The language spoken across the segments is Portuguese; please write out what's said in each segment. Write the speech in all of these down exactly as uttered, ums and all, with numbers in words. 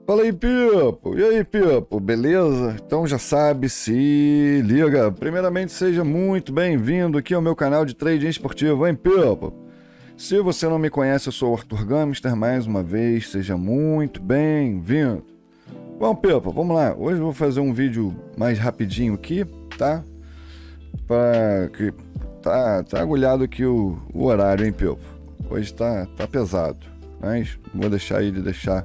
Fala aí, Pipo! E aí, Pipo? Beleza? Então já sabe, se liga. Primeiramente, seja muito bem-vindo aqui ao meu canal de trading esportivo, hein, Pipo? Se você não me conhece, eu sou o Arthur Gamster, mais uma vez, seja muito bem-vindo. Bom, Pipo, vamos lá. Hoje eu vou fazer um vídeo mais rapidinho aqui, tá? Para que tá, tá agulhado aqui o, o horário, hein, Pipo? Hoje tá, tá pesado, mas vou deixar ele deixar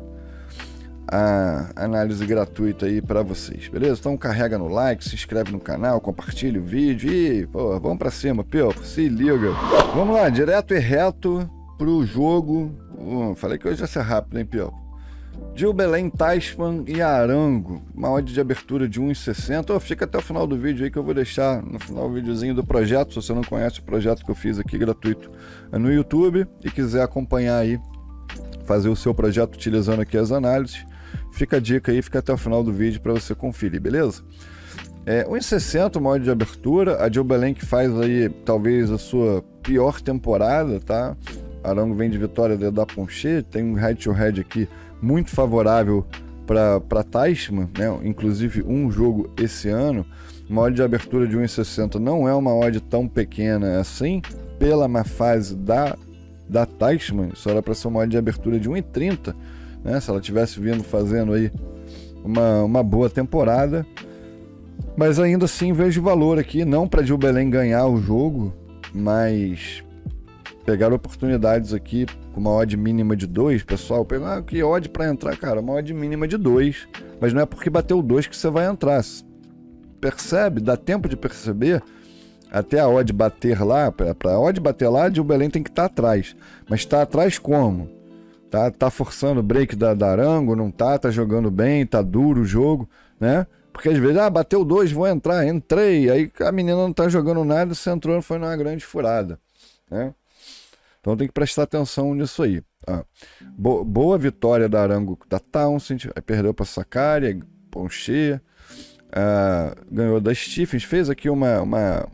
a análise gratuita aí para vocês, beleza? Então carrega no like, se inscreve no canal, compartilha o vídeo e, pô, vamos para cima, Pipo, se liga. Vamos lá, direto e reto pro jogo. Uh, falei que hoje ia ser rápido, hein, Pipo? Gil Belém, Taichman e Arango, uma odd de abertura de um e sessenta. Oh, fica até o final do vídeo aí que eu vou deixar no final o videozinho do projeto, se você não conhece o projeto que eu fiz aqui gratuito no YouTube e quiser acompanhar aí, fazer o seu projeto utilizando aqui as análises, fica a dica aí, fica até o final do vídeo para você conferir, beleza? É, um e sessenta, uma odd de abertura, a Gil Belém que faz aí talvez a sua pior temporada, tá? Arango vem de vitória da Ponche, tem um head-to-head aqui muito favorável para Taichman, né? Inclusive um jogo esse ano. Uma odd de abertura de um e sessenta não é uma odd tão pequena assim, pela má fase da, da Taichman, isso era para ser uma odd de abertura de um e trinta, né? Se ela tivesse vindo fazendo aí uma, uma boa temporada. Mas ainda assim vejo valor aqui, não para Gil Belém ganhar o jogo, mas pegar oportunidades aqui com uma odd mínima de dois, pessoal. Pegar ah, que odd para entrar, cara, uma odd mínima de dois, mas não é porque bateu dois que você vai entrar. Percebe? Dá tempo de perceber até a odd bater lá. Para a odd bater lá, Gil Belém tem que estar tá atrás. Mas está atrás como? Tá, tá forçando o break da, da Arango, não tá, tá jogando bem, tá duro o jogo, né? Porque às vezes, ah, bateu dois, vou entrar, entrei, aí a menina não tá jogando nada, você entrou e foi numa grande furada, né? Então tem que prestar atenção nisso aí. Ah, bo boa vitória da Arango da Townsend, aí perdeu para Sakarya, Ponche, ah, ganhou da Stephens, fez aqui uma, uma,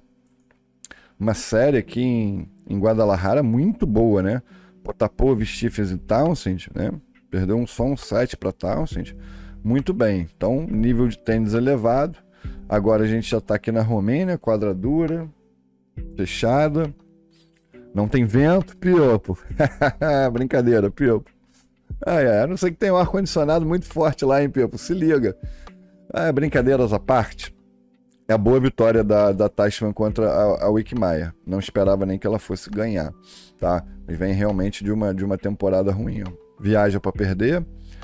uma série aqui em, em Guadalajara muito boa, né? Potapov, Stephens e Townsend, né? Perdeu um, só um sete para Townsend, muito bem. Então nível de tênis elevado. Agora a gente já está aqui na Romênia, quadradura, fechada. Não tem vento, Pipo. Brincadeira, Pipo. Ah, é, a não ser que tem um ar-condicionado muito forte lá, hein, Pipo? Se liga. Ah, brincadeiras à parte. É a boa vitória da, da Taichman contra a, a Wickmeyer. Não esperava nem que ela fosse ganhar, tá? Mas vem realmente de uma, de uma temporada ruim. Ó. Viaja para perder.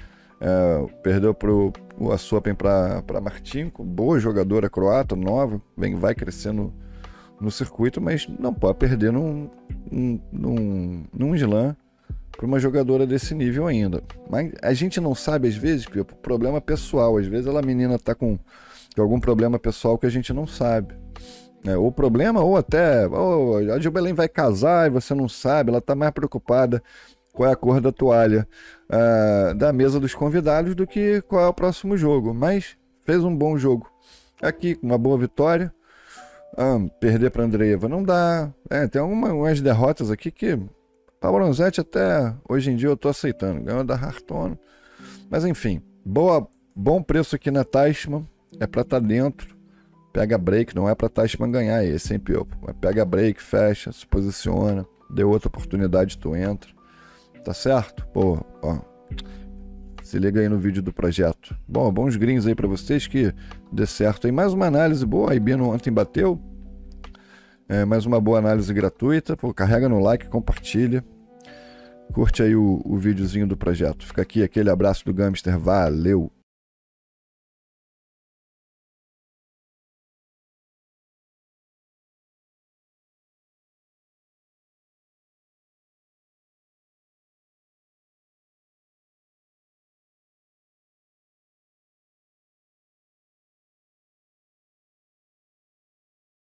É, perdeu pro, pro Assopen para Martinko. Boa jogadora croata, nova. Vem, vai crescendo no circuito, mas não pode perder num, num, num, num slam para uma jogadora desse nível ainda. Mas a gente não sabe, às vezes, Pipo, problema pessoal. Às vezes ela, a menina tá com, com algum problema pessoal que a gente não sabe. É, ou problema, ou até oh, a Gil Belém vai casar e você não sabe, ela tá mais preocupada qual é a cor da toalha uh, da mesa dos convidados do que qual é o próximo jogo. Mas fez um bom jogo. Aqui, com uma boa vitória. Ah, perder para Andreeva não dá. É, tem algumas derrotas aqui que para Bronzetti até hoje em dia eu tô aceitando. Ganhou da Harton. Mas enfim, boa, bom preço aqui na Taichman. É para estar tá dentro. Pega break, não é para Taichman ganhar esse, hein, Pipo? Pega break, fecha, se posiciona. Deu outra oportunidade, tu entra. Tá certo? Pô, ó. Se liga aí no vídeo do projeto. Bom, bons greens aí para vocês, que dê certo aí. Mais uma análise boa, a Ibino ontem bateu. É, mais uma boa análise gratuita. Pô, carrega no like, compartilha. Curte aí o, o videozinho do projeto. Fica aqui aquele abraço do Gamster. Valeu!